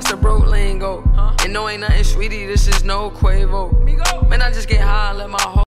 the broke lingo. And no, ain't nothing sweetie, this is no Quavo.